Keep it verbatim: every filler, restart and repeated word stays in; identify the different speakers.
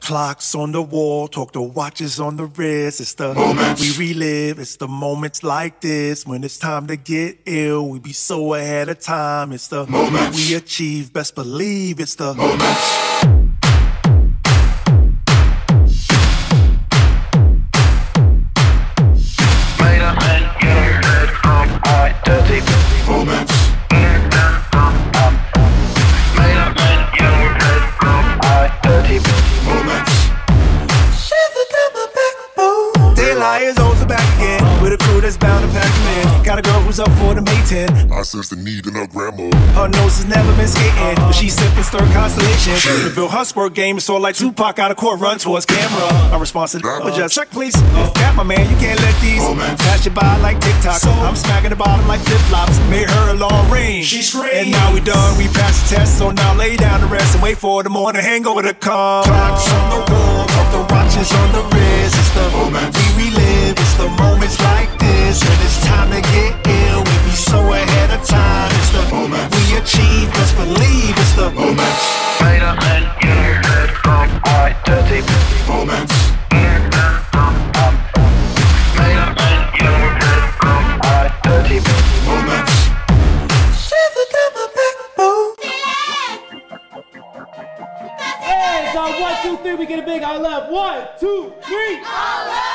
Speaker 1: Clocks on the wall, talk to watches on the wrist. It's the moments we relive. It's the moments like this when it's time to get ill. We be so ahead of time. It's the moments we achieve. Best believe it's the moments. Made up and young, red, from high, dirty moments. Made up and young, red, from high, dirty moments. Shiver down my backbone. Daylight is also back again with a crew that's bound to pack them in. Got a girl who's up for the Mayton.
Speaker 2: I sense the need in her grandma.
Speaker 1: Her nose has never been skating, but she's sipping third constellation. Reveal her squirt game is sort like Tupac out of court, run towards camera. A response to that was just check, please. Got my man, you can't let these pass you by like TikTok. So I'm smacking the bottom like flip flops. Made her a long range. She screams. And now we done, we passed the test. So now lay down the rest and wait for the morning hangover to come. Clocks on the wall, talk the watches on the wrist. It's the moments we relive. It's the moments like this when it's time to get ill. We be so ahead of time. It's the moments we achieve. Best believe it's the moments. Made up and young, red, from high, dirty moments. Made up and young, red, from high, dirty moments. Shiver down my backbone.
Speaker 3: Hey, it's on one, two, three. We get a big I love. One, two, three. I love.